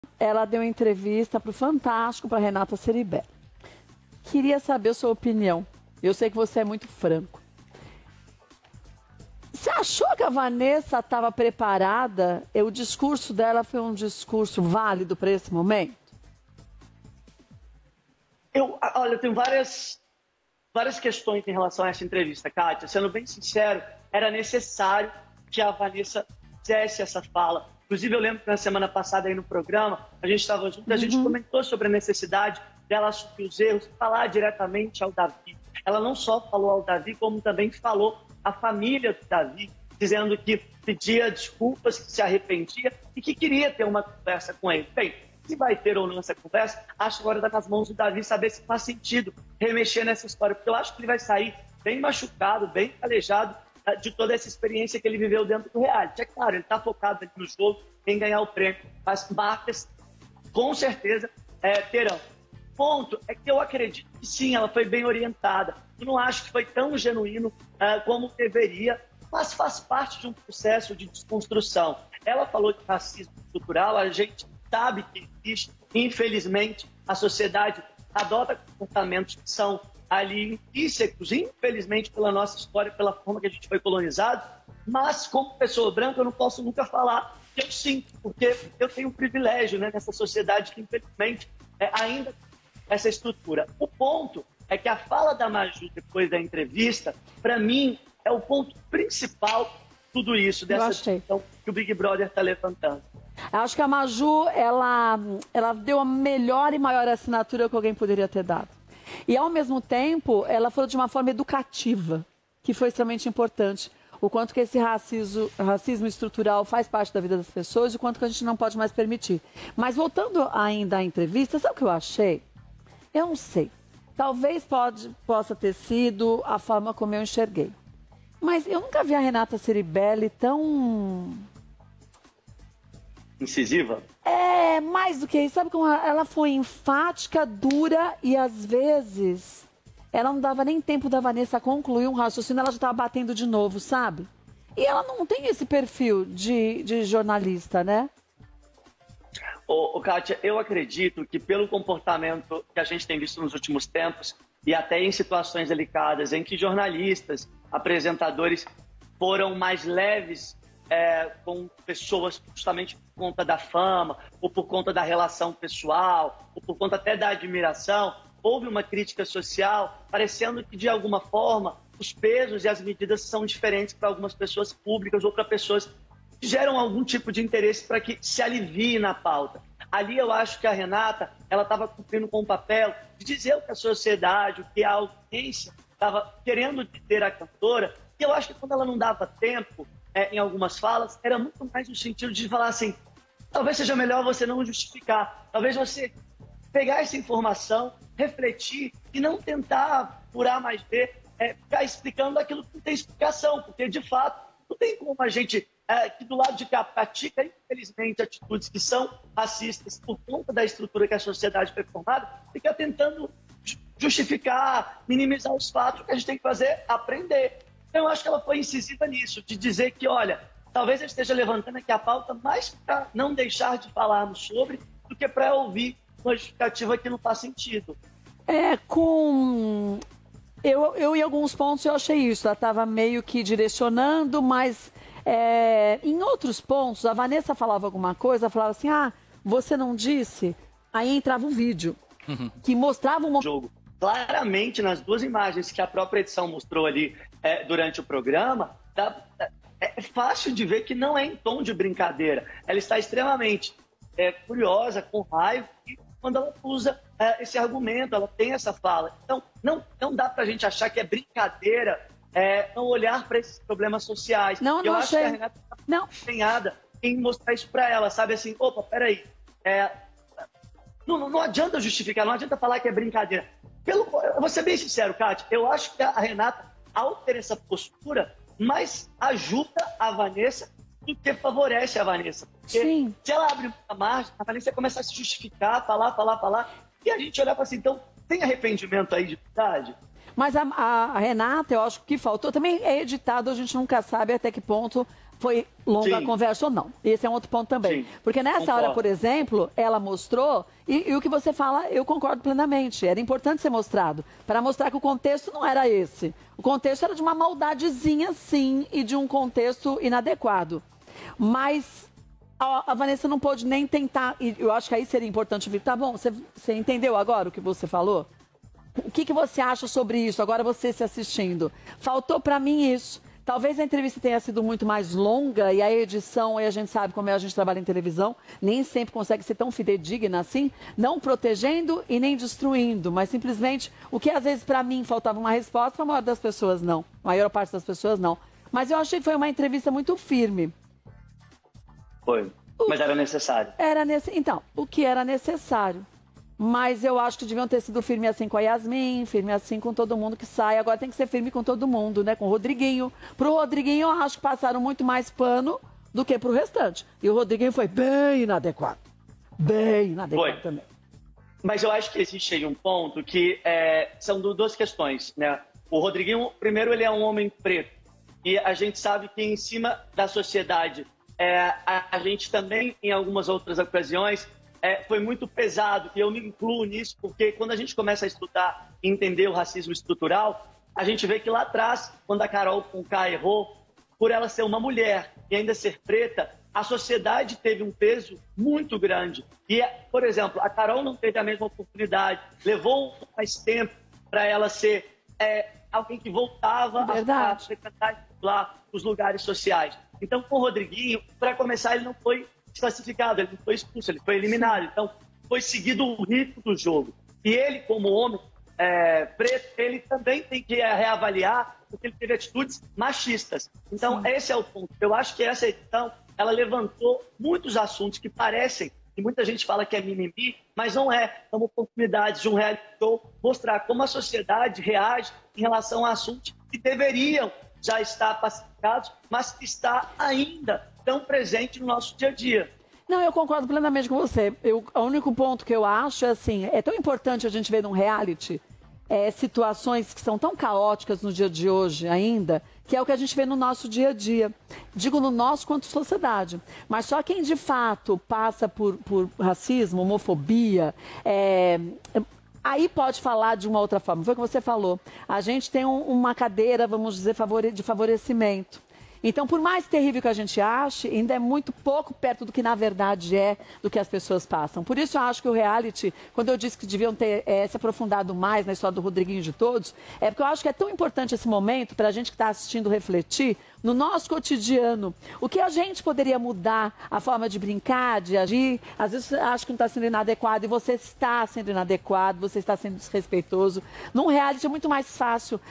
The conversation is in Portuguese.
ela deu entrevista para o Fantástico, para Renata Ceribelli. Queria saber a sua opinião. Eu sei que você é muito franco. Você achou que a Vanessa estava preparada? O discurso dela foi um discurso válido para esse momento? Olha, eu tenho várias questões em relação a essa entrevista, Kátia. Sendo bem sincero, era necessário que a Vanessa fizesse essa fala. Inclusive, eu lembro que na semana passada aí no programa, a gente estava junto, a gente comentou sobre a necessidade dela assumir os erros, falar diretamente ao Davi. Ela não só falou ao Davi, como também falou à família do Davi, dizendo que pedia desculpas, que se arrependia e que queria ter uma conversa com ele. Bem, se vai ter ou não essa conversa, acho que agora está nas mãos do Davi saber se faz sentido remexer nessa história, porque eu acho que ele vai sair bem machucado, bem calejado de toda essa experiência que ele viveu dentro do reality. É claro, ele está focado aqui no jogo, em ganhar o prêmio, mas marcas, com certeza, terão. Ponto é que eu acredito que sim, ela foi bem orientada. Eu não acho que foi tão genuíno como deveria, mas faz parte de um processo de desconstrução. Ela falou de racismo estrutural, a gente sabe que existe. Infelizmente, a sociedade adota comportamentos que são ali intrínsecos, infelizmente, pela nossa história, pela forma que a gente foi colonizado, mas como pessoa branca eu não posso nunca falar que eu sinto, porque eu tenho um privilégio, né, nessa sociedade que, infelizmente, ainda essa estrutura. O ponto é que a fala da Maju depois da entrevista, para mim, é o ponto principal de tudo isso, dessa discussão que o Big Brother está levantando. Eu acho que a Maju, ela deu a melhor e maior assinatura que alguém poderia ter dado. E, ao mesmo tempo, ela falou de uma forma educativa, que foi extremamente importante. O quanto que esse racismo estrutural faz parte da vida das pessoas e o quanto que a gente não pode mais permitir. Mas, voltando ainda à entrevista, sabe o que eu achei? Eu não sei. Talvez possa ter sido a forma como eu enxerguei. Mas eu nunca vi a Renata Ceribelli tão... incisiva? Mais do que isso. Sabe como ela foi enfática, dura e, às vezes, ela não dava nem tempo da Vanessa concluir um raciocínio, ela já estava batendo de novo, sabe? E ela não tem esse perfil de jornalista, né? Kátia, eu acredito que pelo comportamento que a gente tem visto nos últimos tempos, e até em situações delicadas, em que jornalistas, apresentadores foram mais leves com pessoas justamente por conta da fama, ou por conta da relação pessoal, ou por conta até da admiração, houve uma crítica social, parecendo que, de alguma forma, os pesos e as medidas são diferentes para algumas pessoas públicas ou para pessoas que geram algum tipo de interesse para que se alivie na pauta. Ali eu acho que a Renata ela estava cumprindo com o papel de dizer o que a sociedade, o que a audiência estava querendo ter a cantora, e eu acho que quando ela não dava tempo em algumas falas, era muito mais no sentido de falar assim, talvez seja melhor você não justificar, talvez você pegar essa informação, refletir e não tentar furar mais ver, ficar explicando aquilo que não tem explicação, porque de fato não tem como a gente que do lado de cá pratica, infelizmente, atitudes que são racistas por conta da estrutura que a sociedade foi formada, fica tentando justificar, minimizar os fatos. O que a gente tem que fazer é aprender. Então, eu acho que ela foi incisiva nisso, de dizer que, olha, talvez eu esteja levantando aqui a pauta mais para não deixar de falarmos sobre do que para ouvir uma justificativa que não faz sentido. Eu em alguns pontos eu achei isso, ela estava meio que direcionando, mas em outros pontos, a Vanessa falava alguma coisa, falava assim, você não disse? Aí entrava um vídeo que mostrava um jogo. Claramente, nas duas imagens que a própria edição mostrou ali durante o programa, é fácil de ver que não é em tom de brincadeira. Ela está extremamente curiosa, com raiva, e quando ela usa esse argumento, ela tem essa fala. Então, não dá pra gente achar que é brincadeira não olhar para esses problemas sociais. Eu acho que a Renata está empenhada em mostrar isso para ela, sabe? Assim, opa, peraí. Não adianta justificar, não adianta falar que é brincadeira. Eu vou ser bem sincero, Kátia, eu acho que a Renata, ao ter essa postura, mais ajuda a Vanessa do que favorece a Vanessa. Porque se ela abre uma margem, a Vanessa começa a se justificar, falar, e a gente olhar para assim, então, tem arrependimento aí de verdade? Mas a Renata, eu acho que faltou, também é editado, a gente nunca sabe até que ponto foi longa a Sim. conversa ou não. Esse é um outro ponto também. Sim. Porque nessa Concordo. hora, por exemplo, ela mostrou, e o que você fala, eu concordo plenamente, era importante ser mostrado, para mostrar que o contexto não era esse. O contexto era de uma maldadezinha, sim, e de um contexto inadequado. Mas a Vanessa não pôde nem tentar, e eu acho que aí seria importante vir, tá bom, você entendeu agora o que você falou? O que você acha sobre isso, agora você se assistindo? Faltou para mim isso. Talvez a entrevista tenha sido muito mais longa e a edição, e a gente sabe como é a gente trabalha em televisão, nem sempre consegue ser tão fidedigna assim, não protegendo e nem destruindo, mas simplesmente o que às vezes para mim faltava uma resposta, para a maior das pessoas não. A maior parte das pessoas não. Mas eu achei que foi uma entrevista muito firme. Foi. Mas era necessário. Então, o que era necessário. Mas eu acho que deviam ter sido firme assim com a Yasmin, firme assim com todo mundo que sai. Agora tem que ser firme com todo mundo, né? Com o Rodriguinho. Pro Rodriguinho, eu acho que passaram muito mais pano do que pro restante. E o Rodriguinho foi bem inadequado. Bem inadequado Foi. também. Mas eu acho que existe aí um ponto que são duas questões, né? O Rodriguinho, primeiro, ele é um homem preto. E a gente sabe que em cima da sociedade, a gente também, em algumas outras ocasiões, foi muito pesado, e eu me incluo nisso, porque quando a gente começa a estudar e entender o racismo estrutural, a gente vê que lá atrás, quando a Carol Conká errou, por ela ser uma mulher e ainda ser preta, a sociedade teve um peso muito grande. E, por exemplo, a Carol não teve a mesma oportunidade, levou mais tempo para ela ser alguém que voltava a frequentar lá os lugares sociais. Então, com o Rodriguinho, para começar, ele não foi desclassificado, ele não foi expulso, ele foi eliminado. Então, foi seguido o ritmo do jogo. E ele, como homem preto, ele também tem que reavaliar, porque ele teve atitudes machistas. Então, esse é o ponto. Eu acho que essa edição, ela levantou muitos assuntos que parecem, e muita gente fala que é mimimi, mas não é. São oportunidades de um reality show mostrar como a sociedade reage em relação a assuntos que deveriam já estar pacificados, mas que está ainda tão presente no nosso dia a dia. Não, eu concordo plenamente com você. O único ponto que eu acho é assim, é tão importante a gente ver num reality situações que são tão caóticas no dia de hoje ainda, que é o que a gente vê no nosso dia a dia. Digo no nosso quanto sociedade. Mas só quem de fato passa por racismo, homofobia, aí pode falar de uma outra forma. Foi o que você falou. A gente tem uma cadeira, vamos dizer, de favorecimento. Então, por mais terrível que a gente ache, ainda é muito pouco perto do que na verdade do que as pessoas passam. Por isso eu acho que o reality, quando eu disse que deviam ter se aprofundado mais na história do Rodriguinho e de todos, é porque eu acho que é tão importante esse momento para a gente que está assistindo refletir no nosso cotidiano. O que a gente poderia mudar, a forma de brincar, de agir. Às vezes acho que não está sendo inadequado e você está sendo inadequado, você está sendo desrespeitoso. Num reality é muito mais fácil